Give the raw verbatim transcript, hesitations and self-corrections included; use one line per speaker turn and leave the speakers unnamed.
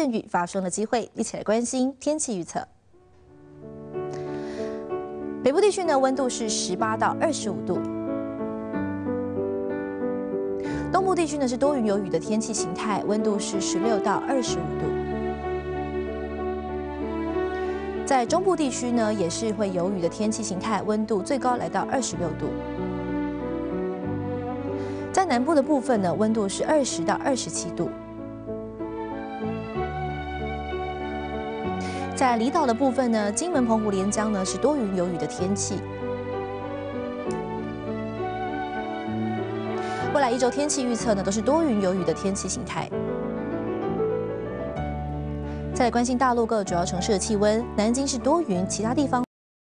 阵雨发生的机会，一起来关心天气预测。北部地区呢，温度是十八到二十五度。 东部地区呢是多云有雨的天气形态，温度是十六到二十五度。在中部地区呢也是会有雨的天气形态，温度最高来到二十六度。在南部的部分呢，温度是二十到二十七度。在离岛的部分呢，金门、澎湖、连江呢是多云有雨的天气。 未来一周天气预测呢，都是多云有雨的天气形态。再来关心大陆各主要城市的气温，南京是多云，其他地方。